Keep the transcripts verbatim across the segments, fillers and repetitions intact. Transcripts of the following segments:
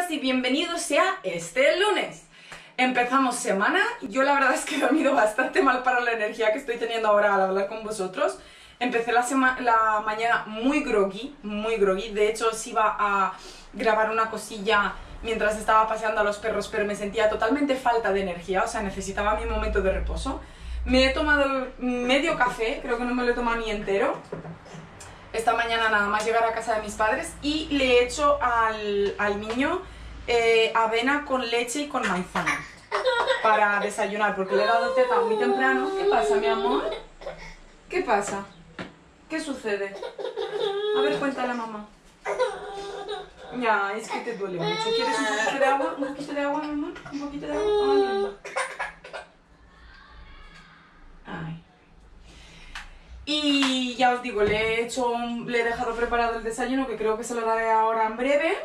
días y bienvenidos sea este lunes. Empezamos semana. Yo la verdad es que he dormido bastante mal para la energía que estoy teniendo ahora al hablar con vosotros. Empecé la, la mañana muy groggy, muy groggy. De hecho, os iba a grabar una cosilla mientras estaba paseando a los perros, pero me sentía totalmente falta de energía, o sea, necesitaba mi momento de reposo. Me he tomado medio café, creo que no me lo he tomado ni entero. Esta mañana nada más llegar a casa de mis padres y le he hecho al, al niño eh, avena con leche y con maizena para desayunar, porque le he dado teta muy temprano. ¿Qué pasa, mi amor? ¿Qué pasa? ¿Qué sucede? A ver, cuéntale a mamá. Ya, es que te duele mucho. ¿Quieres un poquito de agua? ¿Un poquito de agua, mi amor? ¿Un poquito de agua? Ay, mi amor. Ay. Y ya os digo, le he hecho un, le he dejado preparado el desayuno, que creo que se lo daré ahora en breve.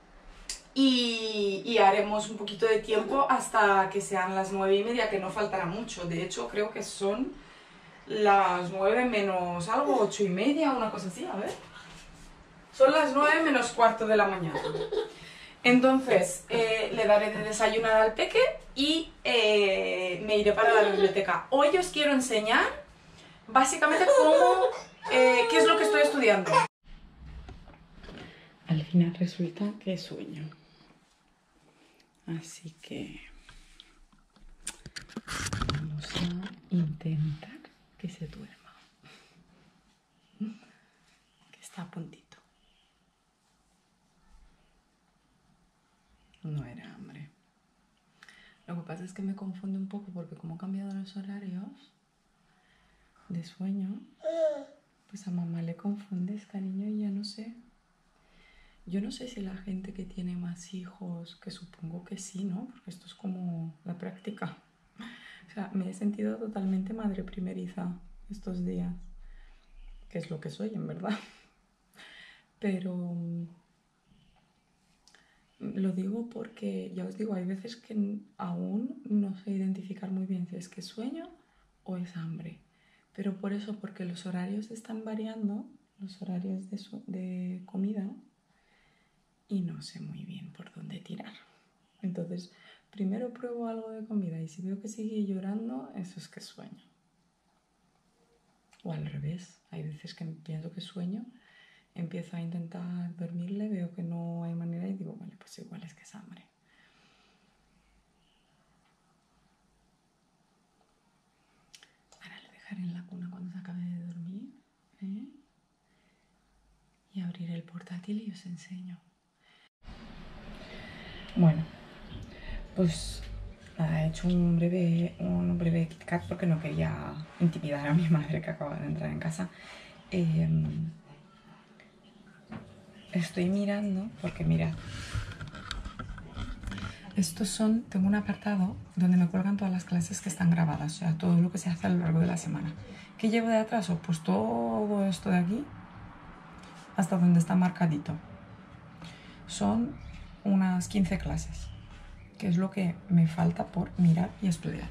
Y, y haremos un poquito de tiempo hasta que sean las nueve y media, que no faltará mucho. De hecho, creo que son las nueve menos algo, ocho y media, una cosa así, a ver. Son las nueve menos cuarto de la mañana. Entonces, eh, le daré de desayunar al peque y eh, me iré para la biblioteca. Hoy os quiero enseñar básicamente cómo, eh, qué es lo que estoy estudiando. Al final resulta que sueño. Así que vamos a intentar que se duerma. Que está a puntito. No era hambre. Lo que pasa es que me confunde un poco porque como he cambiado los horarios de sueño, pues a mamá le confundes, cariño, y ya no sé. Yo no sé si la gente que tiene más hijos, que supongo que sí, ¿no? Porque esto es como la práctica. O sea, me he sentido totalmente madre primeriza estos días, que es lo que soy, en verdad. Pero lo digo porque, ya os digo, hay veces que aún no sé identificar muy bien si es que sueño o es hambre. Pero por eso, porque los horarios están variando, los horarios de, su, de comida, y no sé muy bien por dónde tirar. Entonces, primero pruebo algo de comida y si veo que sigue llorando, eso es que sueño. O al revés, hay veces que pienso que sueño, empiezo a intentar dormirle, veo que no hay manera y digo, vale, pues igual es que es hambre. Ahora le dejaré en la cuna cuando se acabe de dormir, ¿eh? Y abriré el portátil y os enseño. Bueno, pues nada, he hecho un breve, un breve Kit Kat porque no quería intimidar a mi madre que acaba de entrar en casa. Eh, estoy mirando, porque mirad, estos son, tengo un apartado donde me cuelgan todas las clases que están grabadas, o sea, todo lo que se hace a lo largo de la semana. ¿Qué llevo de atraso? Pues todo esto de aquí hasta donde está marcadito. Son unas quince clases, que es lo que me falta por mirar y estudiar.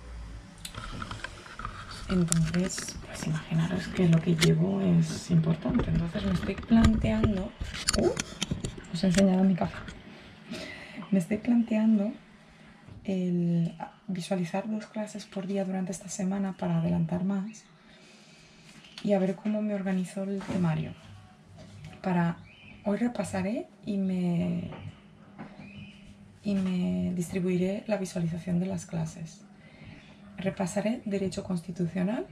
Entonces, pues imaginaros que lo que llevo es importante. Entonces me estoy planteando... Uh, os he enseñado mi café. Me estoy planteando el visualizar dos clases por día durante esta semana para adelantar más y a ver cómo me organizo el temario. Para hoy repasaré y me, y me distribuiré la visualización de las clases. Repasaré Derecho Constitucional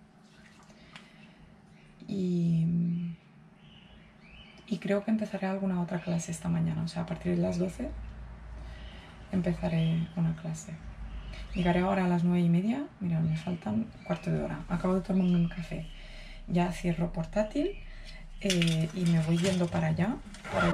y, y creo que empezaré alguna otra clase esta mañana. O sea, a partir de las doce empezaré una clase. Llegaré ahora a las nueve y media. Mirad, me faltan un cuarto de hora. Acabo de tomarme un café. Ya cierro portátil eh, y me voy yendo para allá. Para...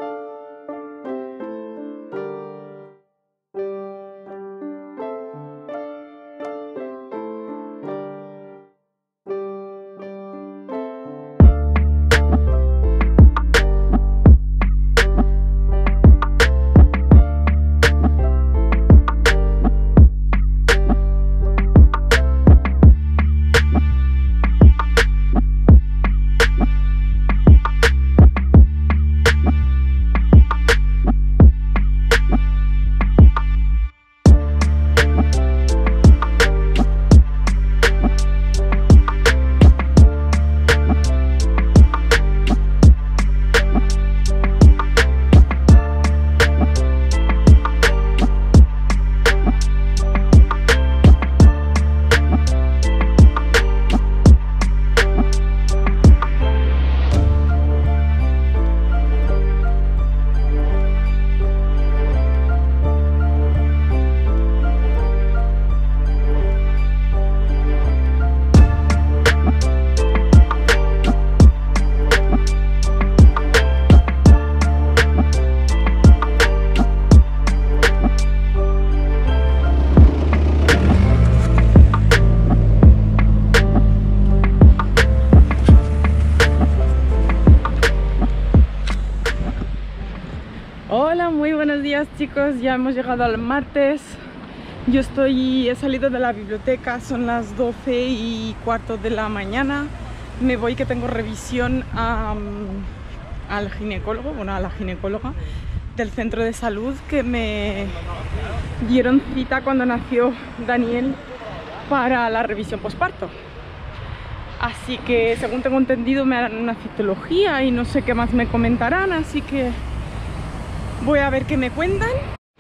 Hola, muy buenos días chicos, ya hemos llegado al martes. Yo estoy, he salido de la biblioteca, son las doce y cuarto de la mañana. Me voy que tengo revisión a, al ginecólogo, bueno, a la ginecóloga del centro de salud que me dieron cita cuando nació Daniel para la revisión posparto. Así que según tengo entendido me harán una citología y no sé qué más me comentarán, así que voy a ver qué me cuentan.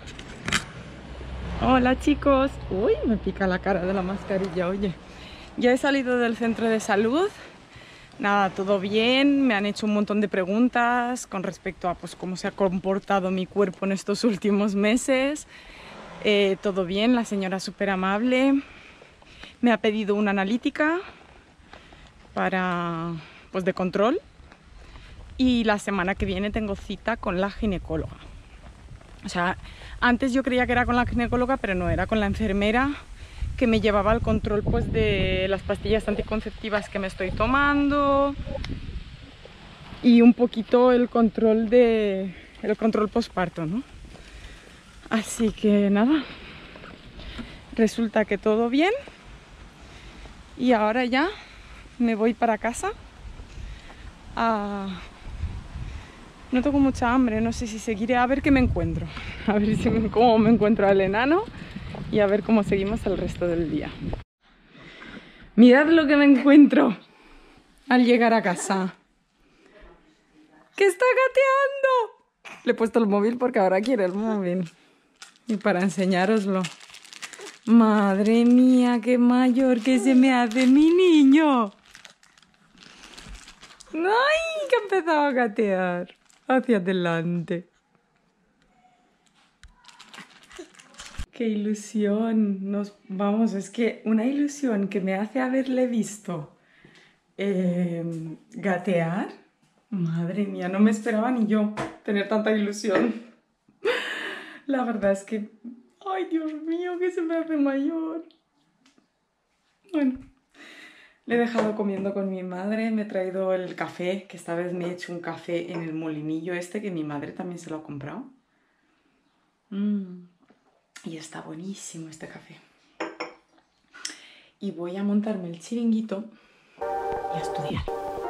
Hola chicos. Uy, me pica la cara de la mascarilla, oye. Ya he salido del centro de salud. Nada, todo bien. Me han hecho un montón de preguntas con respecto a pues, cómo se ha comportado mi cuerpo en estos últimos meses. Eh, todo bien, la señora súper amable. Me ha pedido una analítica para, pues, de control. Y la semana que viene tengo cita con la ginecóloga. O sea, antes yo creía que era con la ginecóloga, pero no, era con la enfermera que me llevaba al control pues, de las pastillas anticonceptivas que me estoy tomando y un poquito el control de el control posparto, ¿no? Así que nada, resulta que todo bien y ahora ya me voy para casa. A... No tengo mucha hambre, no sé si seguiré, a ver qué me encuentro, a ver si me, cómo me encuentro al enano y a ver cómo seguimos el resto del día. Mirad lo que me encuentro al llegar a casa. ¡Que está gateando! Le he puesto el móvil porque ahora quiere el móvil. Y para enseñároslo. Madre mía, qué mayor que se me hace mi niño. ¡Ay! Que ha empezado a gatear. Hacia adelante. ¡Qué ilusión! Nos, vamos, es que una ilusión que me hace haberle visto eh, gatear. Madre mía, no me esperaba ni yo tener tanta ilusión. La verdad es que... ¡Ay, Dios mío, que se me hace mayor! Bueno, le he dejado comiendo con mi madre, me he traído el café, que esta vez me he hecho un café en el molinillo este, que mi madre también se lo ha comprado. Mm. Y está buenísimo este café. Y voy a montarme el chiringuito y a estudiar.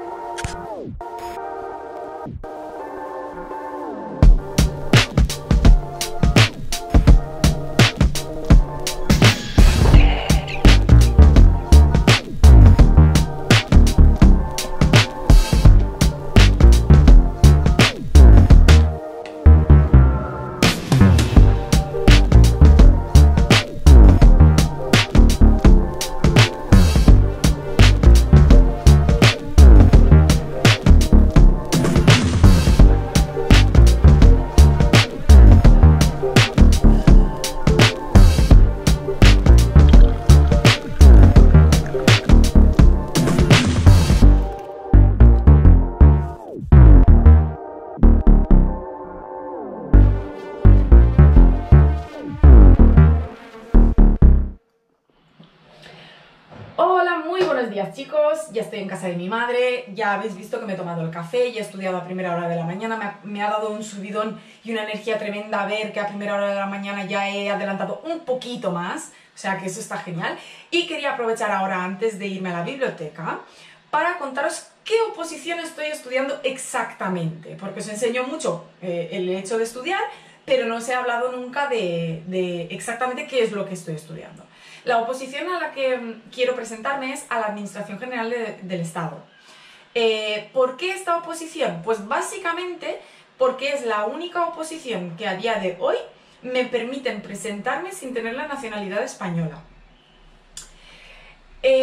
Chicos, ya estoy en casa de mi madre, ya habéis visto que me he tomado el café y he estudiado a primera hora de la mañana, me ha, me ha dado un subidón y una energía tremenda ver que a primera hora de la mañana ya he adelantado un poquito más, o sea que eso está genial. Y quería aprovechar ahora, antes de irme a la biblioteca, para contaros qué oposición estoy estudiando exactamente, porque os enseño mucho eh, el hecho de estudiar, pero no os he hablado nunca de, de exactamente qué es lo que estoy estudiando. La oposición a la que quiero presentarme es a la Administración General de, del Estado. Eh, ¿Por qué esta oposición? Pues básicamente porque es la única oposición que a día de hoy me permiten presentarme sin tener la nacionalidad española. Eh,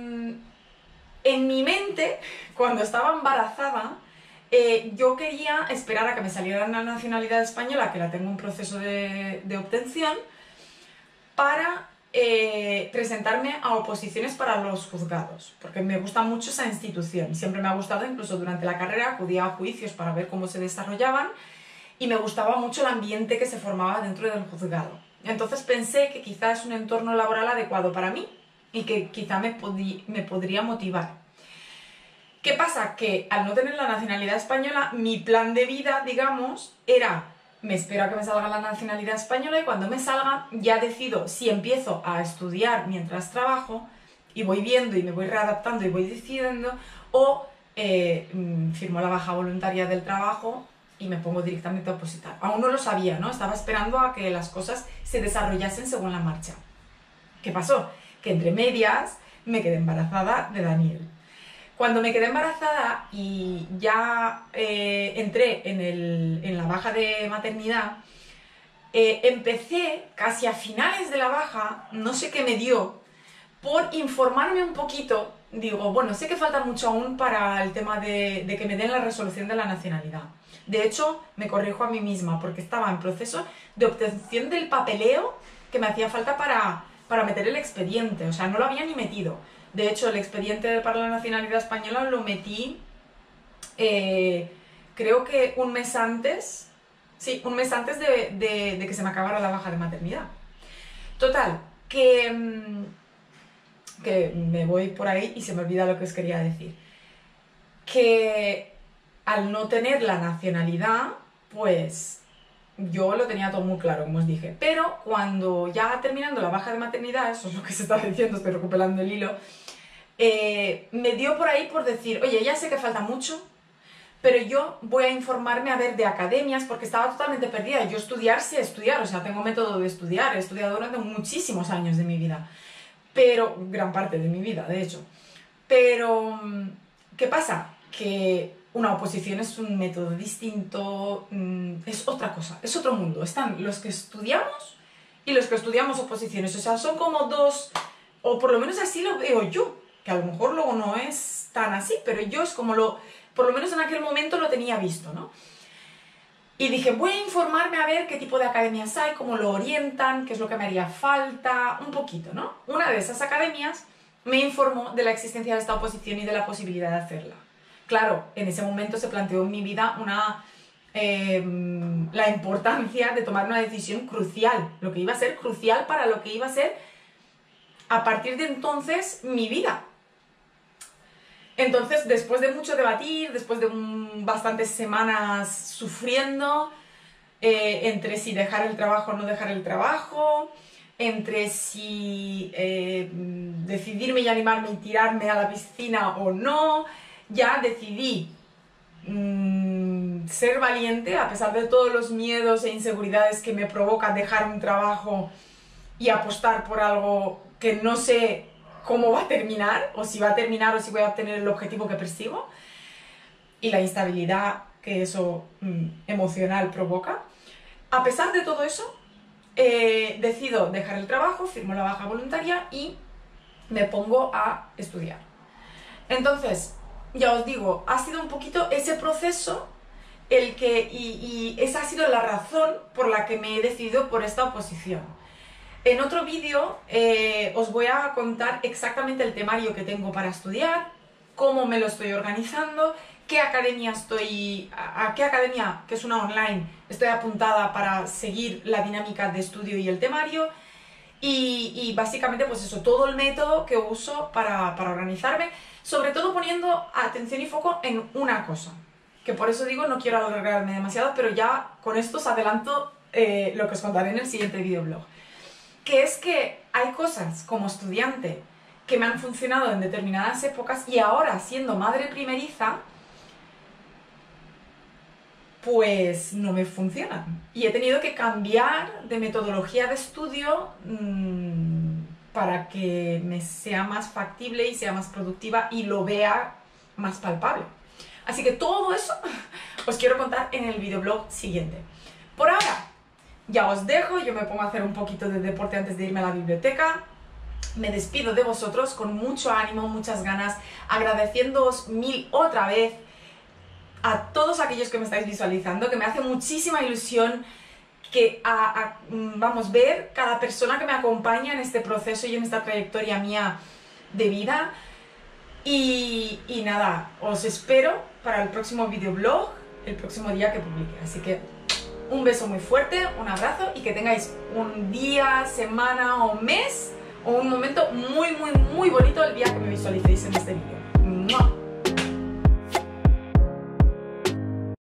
en mi mente, cuando estaba embarazada, eh, yo quería esperar a que me saliera la nacionalidad española, que la tengo en proceso de, de obtención, para... Eh, presentarme a oposiciones para los juzgados, porque me gusta mucho esa institución, siempre me ha gustado, incluso durante la carrera acudía a juicios para ver cómo se desarrollaban y me gustaba mucho el ambiente que se formaba dentro del juzgado. Entonces pensé que quizás es un entorno laboral adecuado para mí y que quizá me, me podría motivar. ¿Qué pasa? Que al no tener la nacionalidad española, mi plan de vida, digamos, era me espero a que me salga la nacionalidad española y cuando me salga ya decido si empiezo a estudiar mientras trabajo y voy viendo y me voy readaptando y voy decidiendo, o eh, firmo la baja voluntaria del trabajo y me pongo directamente a opositar. Aún no lo sabía, ¿no? Estaba esperando a que las cosas se desarrollasen según la marcha. ¿Qué pasó? Que entre medias me quedé embarazada de Daniel. Cuando me quedé embarazada y ya eh, entré en, el, en la baja de maternidad, eh, empecé casi a finales de la baja, no sé qué me dio, por informarme un poquito. Digo, bueno, sé que falta mucho aún para el tema de, de que me den la resolución de la nacionalidad. De hecho, me corrijo a mí misma porque estaba en proceso de obtención del papeleo que me hacía falta para, para meter el expediente, o sea, no lo había ni metido. De hecho, el expediente para la nacionalidad española lo metí, eh, creo que un mes antes, sí, un mes antes de, de, de que se me acabara la baja de maternidad. Total, que, que me voy por ahí y se me olvida lo que os quería decir. Que al no tener la nacionalidad, pues yo lo tenía todo muy claro, como os dije. Pero cuando ya terminando la baja de maternidad, eso es lo que se estaba diciendo, estoy recuperando el hilo, eh, me dio por ahí por decir, oye, ya sé que falta mucho, pero yo voy a informarme a ver de academias, porque estaba totalmente perdida. Yo estudiar sé estudiar, o sea, tengo método de estudiar, he estudiado durante muchísimos años de mi vida, pero, gran parte de mi vida, de hecho. Pero, ¿qué pasa? Que una oposición es un método distinto, es otra cosa, es otro mundo. Están los que estudiamos y los que estudiamos oposiciones, o sea, son como dos, o por lo menos así lo veo yo, que a lo mejor luego no es tan así, pero yo es como lo, por lo menos en aquel momento lo tenía visto, ¿no? Y dije, voy a informarme a ver qué tipo de academias hay, cómo lo orientan, qué es lo que me haría falta, un poquito, ¿no? Una de esas academias me informó de la existencia de esta oposición y de la posibilidad de hacerla. Claro, en ese momento se planteó en mi vida una, eh, la importancia de tomar una decisión crucial, lo que iba a ser crucial para lo que iba a ser a partir de entonces mi vida. Entonces, después de mucho debatir, después de un, bastantes semanas sufriendo, eh, entre si dejar el trabajo o no dejar el trabajo, entre si eh, decidirme y animarme y tirarme a la piscina o no, ya decidí mmm, ser valiente a pesar de todos los miedos e inseguridades que me provoca dejar un trabajo y apostar por algo que no sé cómo va a terminar, o si va a terminar o si voy a obtener el objetivo que persigo, y la instabilidad que eso mmm, emocional provoca. A pesar de todo eso, eh, decido dejar el trabajo, firmo la baja voluntaria y me pongo a estudiar. Entonces, ya os digo, ha sido un poquito ese proceso el que, y, y esa ha sido la razón por la que me he decidido por esta oposición. En otro vídeo eh, os voy a contar exactamente el temario que tengo para estudiar, cómo me lo estoy organizando, qué academia estoy, a, a qué academia, que es una online, estoy apuntada para seguir la dinámica de estudio y el temario, y, y básicamente pues eso, todo el método que uso para, para organizarme, sobre todo poniendo atención y foco en una cosa, que por eso digo no quiero alargarme demasiado, pero ya con esto os adelanto eh, lo que os contaré en el siguiente videoblog, que es que hay cosas como estudiante que me han funcionado en determinadas épocas y ahora siendo madre primeriza pues no me funcionan y he tenido que cambiar de metodología de estudio mmm, para que me sea más factible y sea más productiva y lo vea más palpable. Así que todo eso os quiero contar en el videoblog siguiente. Por ahora ya os dejo, yo me pongo a hacer un poquito de deporte antes de irme a la biblioteca. Me despido de vosotros con mucho ánimo, muchas ganas, agradeciéndoos mil otra vez a todos aquellos que me estáis visualizando, que me hace muchísima ilusión que a, a, vamos, ver cada persona que me acompaña en este proceso y en esta trayectoria mía de vida. Y, y nada, os espero para el próximo videoblog, el próximo día que publique. Así que un beso muy fuerte, un abrazo y que tengáis un día, semana o mes o un momento muy, muy, muy bonito el día que me visualicéis en este vídeo.